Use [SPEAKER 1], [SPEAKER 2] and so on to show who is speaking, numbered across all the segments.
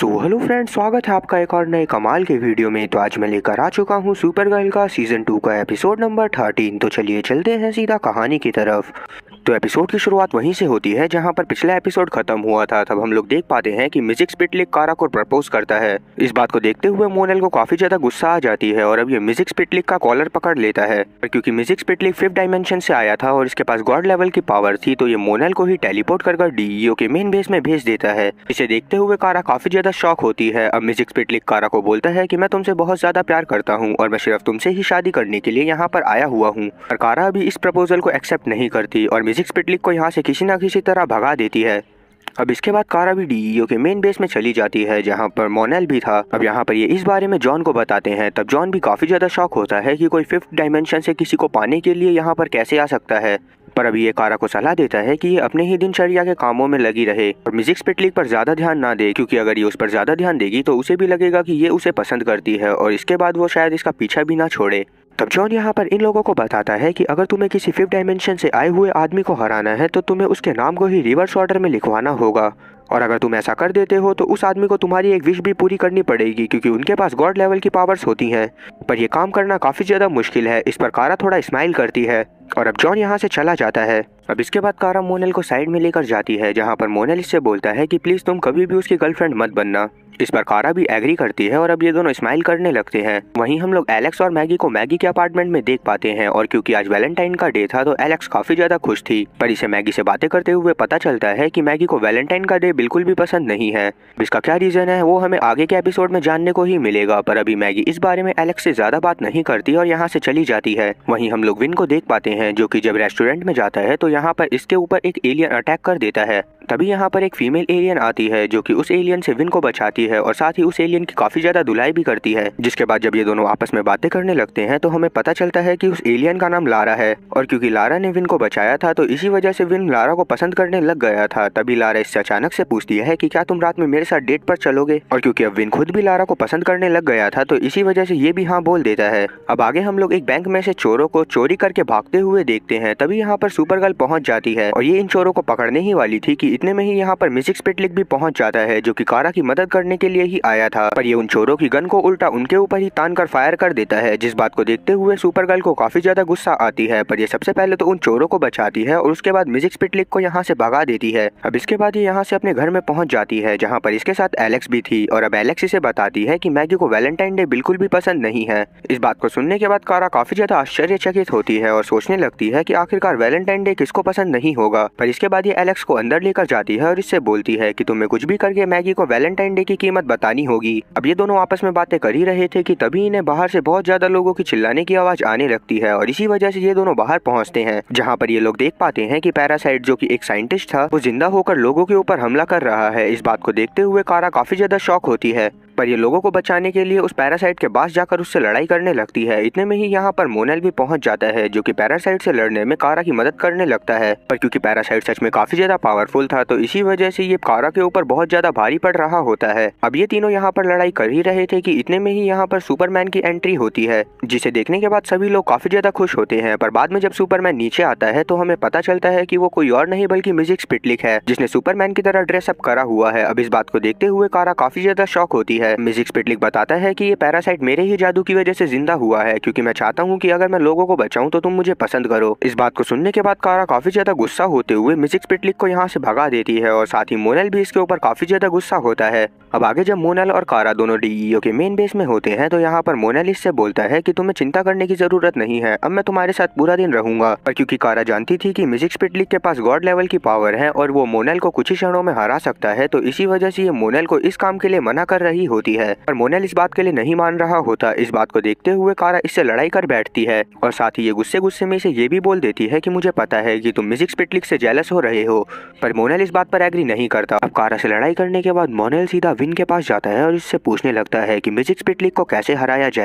[SPEAKER 1] So hello friends, स्वागत है आपका एक और नए कमाल के वीडियो में। तो आज मैं लेकर आ चुका हूँ सुपरगर्ल का सीजन 2 का एपिसोड नंबर 13। तो चलिए चलते हैं सीधा कहानी की तरफ। तो एपिसोड की शुरुआत वहीं से होती है जहां पर पिछला एपिसोड खत्म हुआ था। तब हम लोग देख पाते हैं कि म्यूजिक स्पिटलिक कारा को प्रपोज करता है। इस बात को देखते हुए मोनेल को काफी ज्यादा गुस्सा आ जाती है और अब ये म्यूजिक स्पिटलिक का कॉलर पकड़ लेता है। और क्योंकि म्यूजिक स्पिटलिक 5th डायमेंशन से आया था और इसके पास गॉड लेवल की पावर थी, तो ये मोनेल को ही टेलीपोर्ट कर डीईओ के मेन बेस में भेज देता है। इसे देखते हुए कारा काफी ज्यादा शॉक होती है। अब म्यूजिक स्पिटलिक कारा को बोलता है कि मैं तुमसे बहुत ज्यादा प्यार करता हूँ और मैं सिर्फ तुमसे ही शादी करने के लिए यहाँ पर आया हुआ हूँ। और कारा अभी इस प्रपोजल को एक्सेप्ट नहीं करती और म्यूजिक स्पिटलिक को यहाँ से किसी ना किसी तरह भगा देती है। अब इसके बाद कारा भी डीईओ के मेन बेस में चली जाती है जहाँ पर मोनेल भी था। अब यहाँ पर ये इस बारे में जॉन को बताते हैं। तब जॉन भी काफी ज्यादा शॉक होता है कि कोई 5th डायमेंशन से किसी को पाने के लिए यहाँ पर कैसे आ सकता है। पर अभी ये कारा को सलाह देता है कि ये अपने ही दिनचर्या के कामों में लगी रहे और म्यूजिक स्पिटलिक पर ज्यादा ध्यान ना दे, क्योंकि अगर ये उस पर ज्यादा ध्यान देगी तो उसे भी लगेगा कि ये उसे पसंद करती है और इसके बाद वो शायद इसका पीछा भी ना छोड़े। तब जॉन यहाँ पर इन लोगों को बताता है कि अगर तुम्हें किसी 5th डायमेंशन से आए हुए आदमी को हराना है तो तुम्हें उसके नाम को ही रिवर्स ऑर्डर में लिखवाना होगा। और अगर तुम ऐसा कर देते हो तो उस आदमी को तुम्हारी एक विश भी पूरी करनी पड़ेगी, क्योंकि उनके पास गॉड लेवल की पावर्स होती हैं। पर यह काम करना काफी ज्यादा मुश्किल है। इस पर कारा थोड़ा स्माइल करती है और अब जॉन यहाँ से चला जाता है। अब इसके बाद कारा मोनेल को साइड में लेकर जाती है जहाँ पर मोनेल इससे बोलता है कि प्लीज तुम कभी भी उसकी गर्लफ्रेंड मत बनना। इस पर कारा भी एग्री करती है और अब ये दोनों स्माइल करने लगते हैं। वहीं हम लोग एलेक्स और मैगी को मैगी के अपार्टमेंट में देख पाते हैं और क्योंकि आज वैलेंटाइन का डे था तो एलेक्स काफी ज्यादा खुश थी। पर इसे मैगी से बातें करते हुए पता चलता है कि मैगी को वैलेंटाइन का डे बिल्कुल भी पसंद नहीं है। इसका क्या रीजन है वो हमें आगे के एपिसोड में जानने को ही मिलेगा। पर अभी मैगी इस बारे में एलेक्स से ज्यादा बात नहीं करती और यहाँ से चली जाती है। वहीं हम लोग विन को देख पाते हैं जो कि जब रेस्टोरेंट में जाता है तो यहाँ पर इसके ऊपर एक एलियन अटैक कर देता है। तभी यहाँ पर एक फीमेल एलियन आती है जो कि उस एलियन से विन को बचाती है और साथ ही उस एलियन की काफी ज्यादा धुलाई भी करती है। जिसके बाद जब ये दोनों आपस में बातें करने लगते हैं तो हमें पता चलता है कि उस एलियन का नाम लारा है और क्योंकि लारा ने विन को बचाया था तो इसी वजह से विन लारा को पसंद करने लग गया था। तभी लारा इससे अचानक से पूछती है कि क्या तुम रात में मेरे साथ डेट पर चलोगे। और क्योंकि अब विन खुद भी लारा को पसंद करने लग गया था तो इसी वजह से ये भी हाँ बोल देता है। अब आगे हम लोग एक बैंक में से चोरों को चोरी करके भागते हुए देखते हैं। तभी यहाँ पर सुपरगर्ल पहुंच जाती है और ये इन चोरों को पकड़ने ही वाली थी कि इतने में ही यहाँ पर म्यूजिक स्पिटलिक भी पहुंच जाता है जो कि कारा की मदद करने के लिए ही आया था। पर ये उन चोरों की गन को उल्टा उनके ऊपर ही तान कर फायर कर देता है, जिस बात को देखते हुए सुपरगर्ल को काफी ज्यादा गुस्सा आती है। पर ये सबसे पहले तो उन चोरों को बचाती है और उसके बाद म्यूजिक स्पिटलिक को यहाँ से भगा देती है। अब इसके बाद ये यहाँ से अपने घर में पहुंच जाती है जहाँ पर इसके साथ एलेक्स भी थी और अब एलेक्स इसे बताती है कि मैगी को वैलेंटाइन डे बिल्कुल भी पसंद नहीं है। इस बात को सुनने के बाद कारा काफी ज्यादा आश्चर्यचकित होती है और सोचने लगती है कि आखिरकार वैलेंटाइन डे किसको पसंद नहीं होगा। पर इसके बाद ये एलेक्स को अंदर लेकर जाती है और इससे बोलती है कि तुम्हें कुछ भी करके मैगी को वैलेंटाइन डे की कीमत बतानी होगी। अब ये दोनों आपस में बातें कर ही रहे थे कि तभी इन्हें बाहर से बहुत ज्यादा लोगों की चिल्लाने की आवाज आने लगती है और इसी वजह से ये दोनों बाहर पहुंचते हैं जहां पर ये लोग देख पाते हैं कि पैरासाइट जो कि एक साइंटिस्ट था वो जिंदा होकर लोगों के ऊपर हमला कर रहा है। इस बात को देखते हुए कारा काफी ज्यादा शॉक होती है। पर ये लोगों को बचाने के लिए उस पैरासाइट के पास जाकर उससे लड़ाई करने लगती है। इतने में ही यहाँ पर मोनेल भी पहुंच जाता है जो कि पैरासाइट से लड़ने में कारा की मदद करने लगता है। पर क्योंकि पैरासाइट सच में काफी ज्यादा पावरफुल था तो इसी वजह से ये कारा के ऊपर बहुत ज्यादा भारी पड़ रहा होता है। अब ये तीनों यहाँ पर लड़ाई कर ही रहे थे कि इतने में ही यहाँ पर सुपरमैन की एंट्री होती है, जिसे देखने के बाद सभी लोग काफी ज्यादा खुश होते हैं। पर बाद में जब सुपरमैन नीचे आता है तो हमें पता चलता है कि वो कोई और नहीं बल्कि म्यूजिक स्पिटलिक है जिसने सुपरमैन की तरह ड्रेसअप करा हुआ है। अब इस बात को देखते हुए कारा काफी ज्यादा शॉक होती है। म्यूजिक स्पिटलिक बताता है कि ये पैरासाइट मेरे ही जादू की वजह से जिंदा हुआ है, क्योंकि मैं चाहता हूँ कि अगर मैं लोगों को बचाऊं तो तुम मुझे पसंद करो। इस बात को सुनने के बाद कारा काफी ज्यादा गुस्सा होते हुए म्यूजिक स्पिटलिक को यहाँ से भगा देती है और साथ ही मोनेल भी इसके ऊपर काफी ज्यादा गुस्सा होता है। अब आगे जब मोनेल और कारा दोनों डीईओ के मेन बेस में होते हैं तो यहाँ पर मोनेल इससे बोलता है कि तुम्हें चिंता करने की जरूरत नहीं है, अब मैं तुम्हारे साथ पूरा दिन रहूंगा। पर क्योंकि कारा जानती थी कि म्यूजिक स्पिटलिक के पास गॉड लेवल की पावर है और वो मोनेल को कुछ ही क्षणों में हरा सकता है, तो इसी वजह से ये मोनेल को इस काम के लिए मना कर रही होती है। पर मोनेल इस बात के लिए नहीं मान रहा होता। इस बात को देखते हुए कारा इससे लड़ाई कर बैठती है और साथ ही ये गुस्से गुस्से में इसे ये भी बोल देती है कि मुझे पता है कि तुम म्यूजिक स्पिटलिक से जेलस हो रहे हो। पर मोनेल इस बात पर एग्री नहीं करता। अब कारा से लड़ाई करने के बाद मोनेल सीधा विन के पास जाता है और इससे पूछने लगता है कि म्यूजिक स्पिटलिक को कैसे हराया जाए।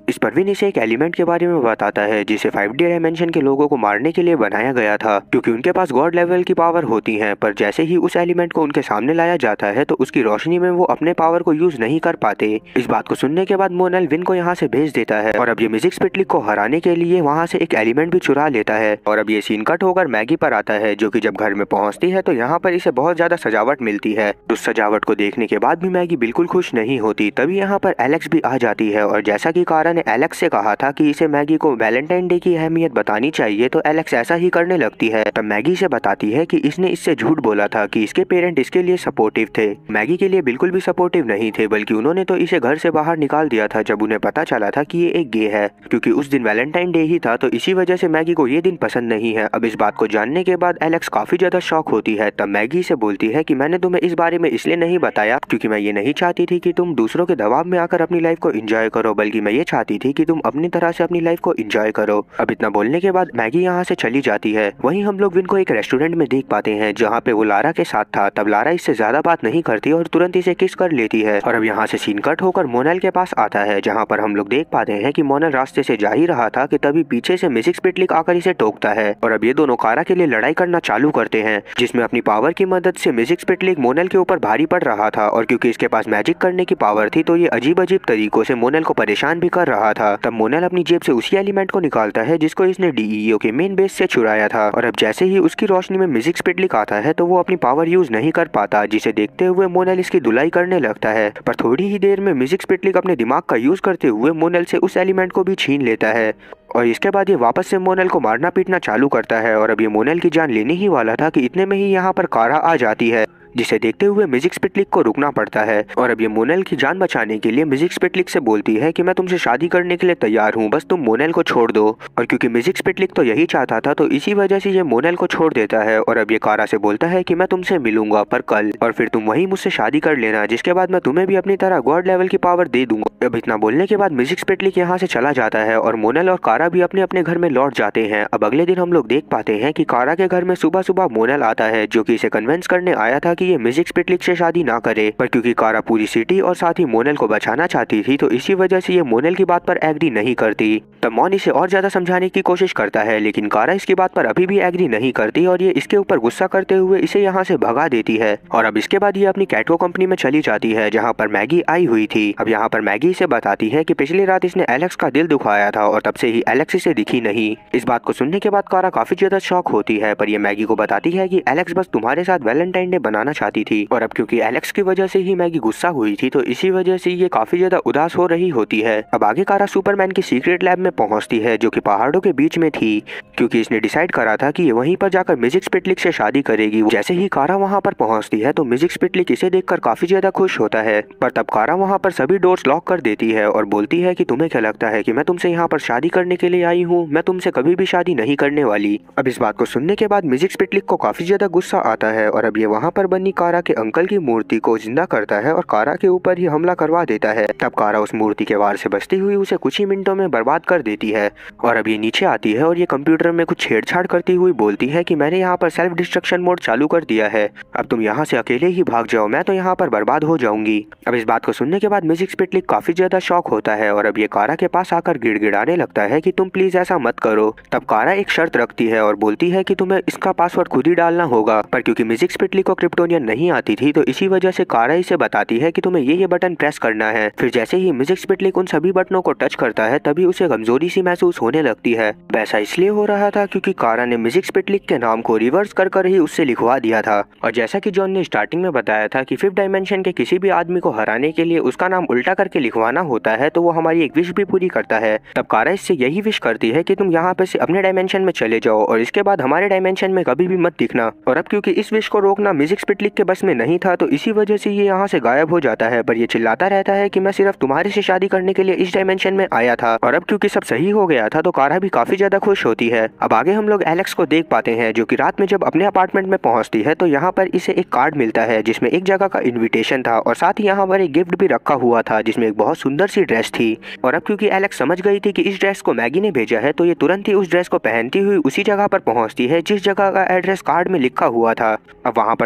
[SPEAKER 1] इस पर विन इसे एक एलिमेंट के बारे में बताता है जिसे 5D डायमेंशन के लोगों को मारने के लिए बनाया गया था, क्योंकि उनके पास गॉड लेवल की पावर होती है, पर जैसे ही उस एलिमेंट को उनके सामने लाया जाता है तो उसकी रोशनी में वो अपने पावर को यूज नहीं कर पाते। इस बात को सुनने के बाद मोनल विन को यहाँ से भेज देता है और अब ये म्यूजिक स्पिटलिक को हराने के लिए वहाँ से एक एलिमेंट भी चुरा लेता है। और अब ये सीन कट होकर मैगी पर आता है, जो कि जब घर में पहुंचती है तो यहाँ पर इसे बहुत ज्यादा सजावट मिलती है। उस सजावट को देखने के बाद भी मैगी बिल्कुल खुश नहीं होती। तभी यहाँ पर एलेक्स भी आ जाती है और जैसा कि कारा ने एलेक्स से कहा था कि इसे मैगी को वैलेंटाइन डे की अहमियत बतानी चाहिए, तो एलेक्स ऐसा ही करने लगती है। तब मैगी से बताती है कि इसने इससे झूठ बोला था कि इसके पेरेंट इसके लिए सपोर्टिव थे। मैगी के लिए बिल्कुल भी सपोर्टिव नहीं थे, बल्कि उन्होंने तो इसे घर से बाहर निकाल दिया था जब उन्हें पता चला था कि ये एक गे है, क्योंकि उस दिन वैलेंटाइन डे ही था, तो इसी वजह से मैगी को ये दिन पसंद नहीं है। अब इस बात को जानने के बाद एलेक्स काफी ज्यादा शॉक होती है। तब मैगी से बोलती है कि मैंने तुम्हें इस बारे में इसलिए नहीं बताया क्योंकि मैं ये नहीं चाहती थी कि तुम दूसरों के दबाव में आकर अपनी लाइफ को एंजॉय करो, बल्कि मैं ये चाहती थी कि तुम अपनी तरह से अपनी लाइफ को एंजॉय करो। अब इतना बोलने के बाद मैगी यहाँ से चली जाती है। वहीं हम लोग विन को एक रेस्टोरेंट में देख पाते हैं जहाँ पे वो लारा के साथ था। तब लारा इससे ज्यादा बात नहीं करती और तुरंत इसे किस कर लेती है। और अब यहाँ से सीन कट होकर मोनल के पास आता है, जहाँ पर हम लोग देख पाते हैं कि मोनल रास्ते से जा ही रहा था कि तभी पीछे से म्यूजिक स्पिटलिक आकर इसे टोकता है। और अब ये दोनों कारा के लिए लड़ाई करना चालू करते हैं, जिसमें अपनी पावर की मदद से म्यूजिक स्पिटलिक मोनल के ऊपर भारी पड़ रहा था। और क्योंकि इसके पास मैजिक करने की पावर थी तो ये अजीब अजीब तरीकों से मोनल को परेशान भी कर रहा था। तब मोनल अपनी जेब से उसी एलिमेंट को निकालता है जिसको इसने डीईओ के मेन बेस से चुराया था। और अब जैसे ही उसकी रोशनी में म्यूजिक स्पिटलिक आता है तो वो अपनी पावर यूज नहीं कर पाता, जिसे देखते हुए मोनल इसकी धुलाई करने लगता है। पर थोड़ी ही देर में म्यूजिक स्पिटलिक अपने दिमाग का यूज करते हुए मोनल से उस एलिमेंट को भी छीन लेता है। और इसके बाद ये वापस से मोनल को मारना पीटना चालू करता है। और अब ये मोनल की जान लेने ही वाला था कि इतने में ही यहाँ पर कारा आ जाती है, जिसे देखते हुए म्यूजिक स्पिटलिक को रुकना पड़ता है। और अब ये मोनल की जान बचाने के लिए म्यूजिक स्पिटलिक से बोलती है कि मैं तुमसे शादी करने के लिए तैयार हूँ, बस तुम मोनल को छोड़ दो। और क्योंकि म्यूजिक स्पिटलिक तो यही चाहता था, तो इसी वजह से ये मोनल को छोड़ देता है। और अब ये कारा से बोलता है कि मैं तुमसे मिलूंगा पर कल, और फिर तुम वही मुझसे शादी कर लेना, जिसके बाद मैं तुम्हें भी अपनी तरह गॉड लेवल की पावर दे दूंगा। अब इतना बोलने के बाद म्यूजिक स्पिटलिक यहाँ से चला जाता है और मोनल और कारा भी अपने अपने घर में लौट जाते हैं। अब अगले दिन हम लोग देख पाते हैं कि कारा के घर में सुबह सुबह मोनल आता है, जो कि इसे कन्विंस करने आया था कि ये म्यूजिक स्पिटलिक से शादी ना करे। पर क्योंकि कारा पूरी सिटी और साथ ही मोनल को बचाना चाहती थी, तो इसी वजह से ये मोनल की बात पर एग्री नहीं करती। तब मॉन इसे और ज्यादा समझाने की कोशिश करता है, लेकिन कारा इसकी बात पर अभी भी एग्री नहीं करती और ये इसके ऊपर गुस्सा करते हुए इसे यहाँ से भगा देती है। और अब इसके बाद ये अपनी कैटको कंपनी में चली जाती है, जहाँ पर मैगी आई हुई थी। अब यहाँ पर मैगी इसे बताती है कि पिछली रात इसने एलेक्स का दिल दुखाया था और तब से ही एलेक्स इसे दिखी नहीं। इस बात को सुनने के बाद कारा काफी ज्यादा शॉक होती है, पर ये मैगी को बताती है कि एलेक्स बस तुम्हारे साथ वैलेंटाइन डे बनाना चाहती थी। और अब क्योंकि एलेक्स की वजह से ही मैगी गुस्सा हुई थी, तो इसी वजह से ये काफी ज्यादा उदास हो रही होती है। अब आगे कारा सुपरमैन की सीक्रेट लैब में पहुंचती है, जो कि पहाड़ों के बीच में थी, क्योंकि इसने डिसाइड करा था कि ये वहीं पर जाकर म्यूजिक स्पिटलिक से शादी करेगी। जैसे ही कारा वहां पर पहुंचती है तो म्यूजिक स्पिटलिक इसे देखकर काफी ज्यादा खुश होता है, पर तब कारा वहां पर सभी डोर्स लॉक कर देती है और बोलती है कि तुम्हें क्या लगता है कि मैं तुमसे यहाँ पर शादी करने के लिए आई हूँ? मैं तुमसे कभी भी शादी नहीं करने वाली। अब इस बात को सुनने के बाद म्यूजिक स्पिटलिक को काफी ज्यादा गुस्सा आता है और अब ये वहाँ पर बनी कारा के अंकल की मूर्ति को जिंदा करता है और कारा के ऊपर ही हमला करवा देता है। तब कारा उस मूर्ति के वार से बचती हुई उसे कुछ ही मिनटों में बर्बाद कर देती है। और अब ये नीचे आती है और ये कंप्यूटर में कुछ छेड़छाड़ करती हुई बोलती है कि मैंने यहाँ पर सेल्फ डिस्ट्रक्शन मोड चालू कर दिया है, अब तुम यहाँ से अकेले ही भाग जाओ, मैं तो यहाँ पर बर्बाद हो जाऊंगी। अब इस बात को सुनने के बाद म्यूजिक स्पिटलिक काफी ज्यादा शॉक होता है और अब ये कारा के पास आकर गिड़गिड़ाने लगता है कि तुम प्लीज ऐसा मत करो। तब कारा एक शर्त रखती है और बोलती है कि तुम्हें इसका पासवर्ड खुद ही डालना होगा। पर क्योंकि म्यूजिक स्पिटलिक को क्रिप्टोनियन नहीं आती थी, तो इसी वजह से कारा इसे बताती है कि तुम्हें ये बटन प्रेस करना है। फिर जैसे ही म्यूजिक स्पिटलिक उन सभी बटनों को टच करता है, तभी उसे कमजोरी सी महसूस होने लगती है। ऐसा इसलिए हो रहा था क्योंकि कारा ने म्यूजिक स्पिटलिक के नाम को रिवर्स कर ही उससे लिखवा दिया था। और जैसा कि जॉन ने स्टार्टिंग में बताया था कि 5th डायमेंशन के किसी भी आदमी को हराने के लिए उसका नाम उल्टा करके लिखवाना होता है, तो वो हमारी एक विश भी पूरी करता है। तब कारा इससे यही विश करती है कि तुम यहाँ पे से अपने डायमेंशन में चले जाओ और इसके बाद हमारे डायमेंशन में कभी भी मत दिखना। और अब क्योंकि इस विश को रोकना म्यूजिक स्पिटलिक के बस में नहीं था, तो इसी वजह से ये यहाँ से गायब हो जाता है। पर ये चिल्लाता रहता है कि मैं सिर्फ तुम्हारे से शादी करने के लिए इस डायमेंशन में आया था। और अब क्योंकि सब सही हो गया था, तो कारा भी काफी ज्यादा खुश होती है। अब आगे हम लोग एलेक्स को देख पाते हैं, जो कि रात में जब अपने अपार्टमेंट में पहुंचती है, तो यहाँ पर इसे एक कार्ड मिलता है जिसमें एक जगह का इनविटेशन था और साथ ही यहाँ पर एक गिफ्ट भी रखा हुआ था जिसमें एक बहुत सुंदर सी ड्रेस थी। और अब क्योंकि एलेक्स समझ गई थी कि इस ड्रेस को मैगी ने भेजा है, तो ये तुरंत ही उस ड्रेस को पहनती हुई उसी जगह पर पहुंचती है जिस जगह का एड्रेस कार्ड में लिखा हुआ था। अब वहाँ पर जाने के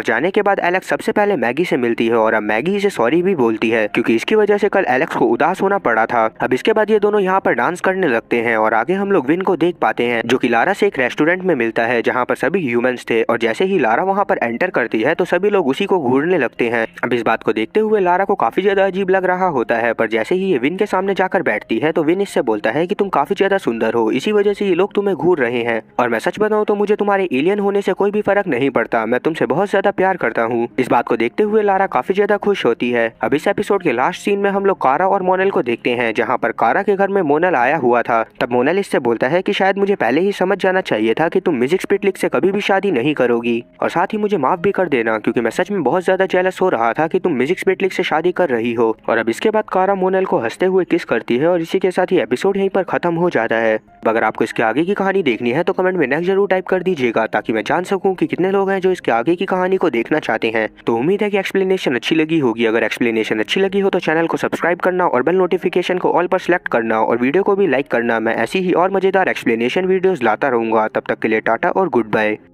[SPEAKER 1] इसके बाद एलेक्स सबसे पहले मैगी से मिलती है और अब मैगी इसे सॉरी भी बोलती है क्योंकि इसकी वजह से कल एलेक्स को उदास होना पड़ा था। अब इसके बाद ये दोनों यहाँ पर डांस करने लगते हैं और आगे हम लोग विन को देख पाते हैं जो कि लारा से एक रेस्टोरेंट में मिलता है जहाँ पर सभी ह्यूमंस थे और जैसे ही लारा वहाँ पर एंटर करती है तो सभी लोग उसी को घूरने लगते हैं। अब इस बात को देखते हुए लारा को काफी ज्यादा अजीब लग रहा होता है, पर जैसे ही ये विन के सामने जाकर बैठती है तो विन इससे बोलता है कि तुम काफी ज्यादा सुंदर हो, इसी वजह से ये लोग तुम्हें घूर रहे हैं और मैं सच बताऊं तो मुझे तुम्हारे एलियन होने से कोई भी फर्क नहीं पड़ता, मैं तुमसे बहुत ज्यादा प्यार करता हूँ। इस बात को देखते हुए लारा काफी ज्यादा खुश होती है। अब इस एपिसोड के लास्ट सीन में हम लोग कारा और मोनल को देखते हैं जहाँ पर कारा के घर में मोनल आया हुआ था। तब मोनल इससे बोलता है कि शायद मुझे पहले ही समझ जाना चाहिए था कि तुम म्यूजिक स्पिटलिक से कभी भी शादी नहीं करोगी और साथ ही मुझे माफ भी कर देना क्योंकि मैं सच में बहुत ज्यादा जेलस हो रहा था कि तुम म्यूजिक स्पिटलिक से शादी कर रही हो। और अब इसके बाद कारा मोनल को हंसते हुए किस करती है और इसी के साथ ही एपिसोड यहीं पर खत्म हो जाता है। अगर आपको इसके आगे की कहानी देखनी है तो कमेंट में नेक्स्ट जरूर टाइप कर दीजिएगा ताकि मैं जान सकूं कि कितने लोग हैं जो इसके आगे की कहानी को देखना चाहते हैं। तो उम्मीद है कि एक्सप्लेनेशन अच्छी लगी होगी। अगर एक्सप्लेनेशन अच्छी लगी हो तो चैनल को सब्सक्राइब करना और बेल नोटिफिकेशन को ऑल पर सिलेक्ट करना और वीडियो को भी लाइक करना। मैं ऐसी ही और मजेदार एक्सप्लेनेशन वीडियोस लाता रहूंगा। तब तक के लिए टाटा और गुड बाय।